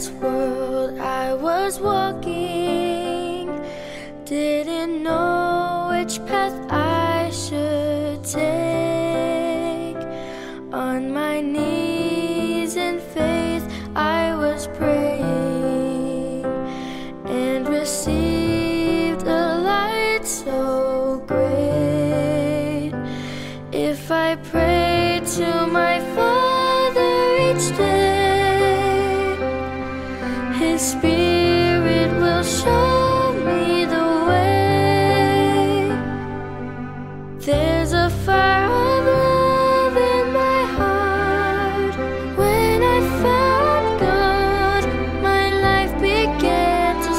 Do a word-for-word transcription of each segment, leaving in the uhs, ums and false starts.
this world I was walking, didn't know which path I should take. On my knees in faith I was praying, and received a light so great. If I prayed to my Father each day, His Spirit will show me the way. There's a fire of love in my heart. When I found God, my life began to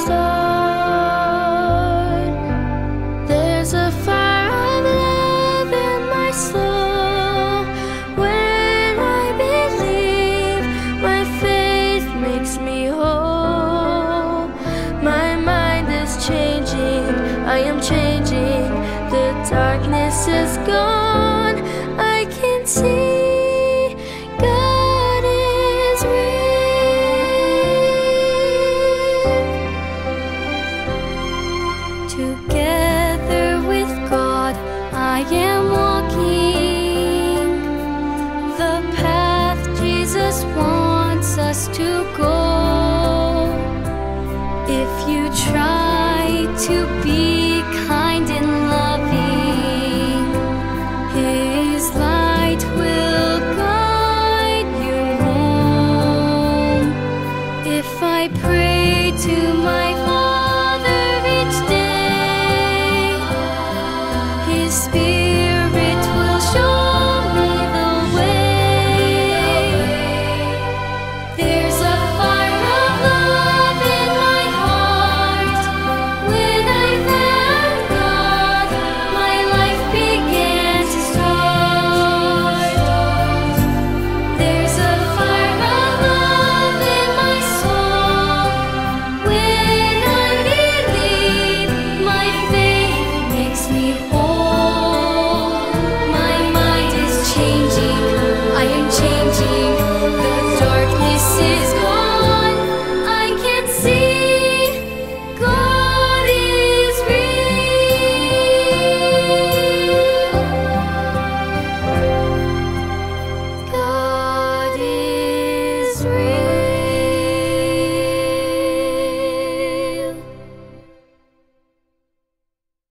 start. There's a fire of love in my soul. When I believe, my faith makes me whole. My mind is changing, I am changing. The darkness is gone, I can see God is real. Together with God I am walking the path Jesus wants us to go. If you try to be kind and loving, His light will guide you home. If I pray to my Father each day, His Spirit